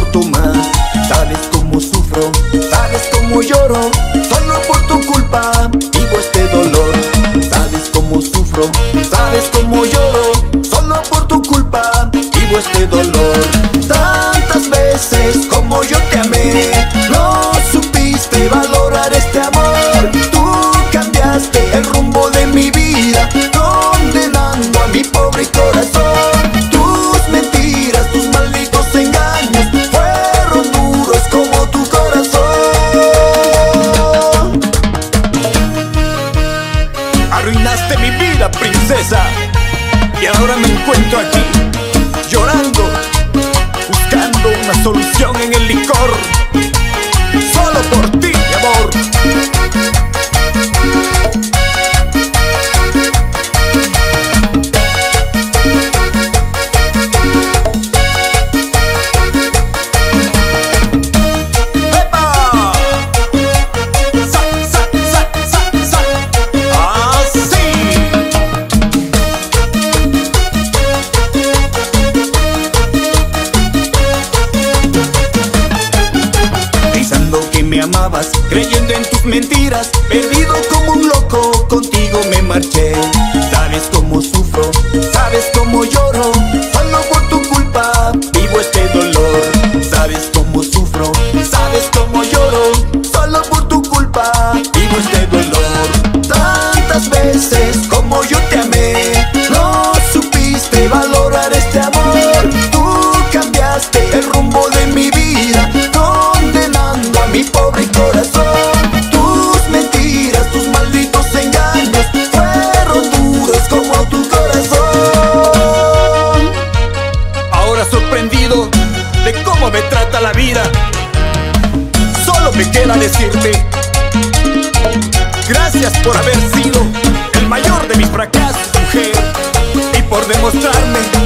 soporto más. Sabes cómo sufro, sabes cómo lloro, solo por tu culpa vivo este dolor. Sabes cómo sufro, sabes cómo lloro, solo por tu culpa vivo este dolor. Tantas veces como yo te amé, no supiste valorar este amor. Tú cambiaste el rumbo de mi vida, condenando a mi pobre corazón. Tus mentiras, tus malditos engaños fueron duros como tu corazón. Arruinaste mi vida, princesa, y ahora me encuentro aquí, llorando, buscando una solución en el licor, solo por ti, mi amor. Me amabas, creyendo en tus mentiras, perdido como un loco, contigo me marché. Sabes cómo sufro, sabes cómo lloro, solo por tu culpa vivo este dolor. Sabes cómo sufro, sabes cómo lloro, solo por tu culpa vivo este dolor. Tantas veces como yo te amé, no supiste valorar este amor. Tú cambiaste el rumbo de mi vida, condenando a mi pobre corazón. Tus mentiras, tus malditos engaños fueron duros como tu corazón. Ahora sorprendido de cómo me trata la vida, solo me queda decirte gracias por haber sido el mayor de mis fracasos, mujer, y por demostrarme